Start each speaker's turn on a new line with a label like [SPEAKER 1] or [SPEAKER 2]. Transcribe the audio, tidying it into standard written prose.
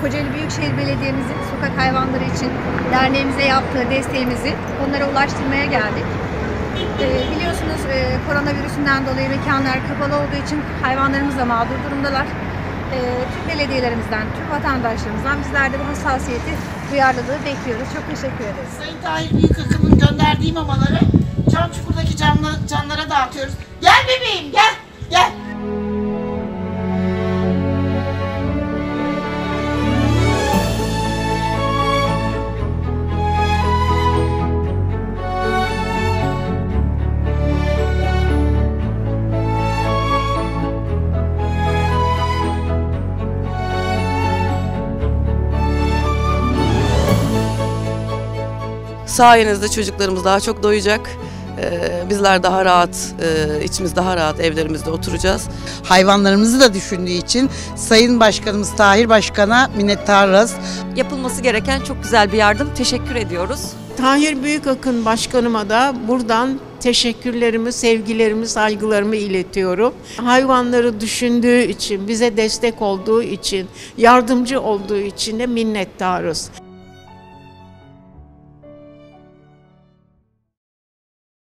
[SPEAKER 1] Kocaeli Büyükşehir Belediye'mizin sokak hayvanları için derneğimize yaptığı desteğimizi onlara ulaştırmaya geldik. Biliyorsunuz koronavirüsünden dolayı mekanlar kapalı olduğu için hayvanlarımız da mağdur durumdalar. Tüm belediyelerimizden, tüm vatandaşlarımızdan bizler de bu hassasiyeti, duyarlılığı bekliyoruz. Çok teşekkür ederiz.
[SPEAKER 2] Sayın Tahir Büyükakın'ın gönderdiği mamaları Çamçukur'daki canlara dağıtıyoruz. Gel bebeğim, gel, gel.
[SPEAKER 3] Sayenizde çocuklarımız daha çok doyacak. Bizler daha rahat, içimiz daha rahat evlerimizde oturacağız.
[SPEAKER 4] Hayvanlarımızı da düşündüğü için Sayın Başkanımız Tahir Başkan'a minnettarız.
[SPEAKER 5] Yapılması gereken çok güzel bir yardım. Teşekkür ediyoruz.
[SPEAKER 6] Tahir Büyükakın Başkanıma da buradan teşekkürlerimi, sevgilerimi, saygılarımı iletiyorum. Hayvanları düşündüğü için, bize destek olduğu için, yardımcı olduğu için de minnettarız.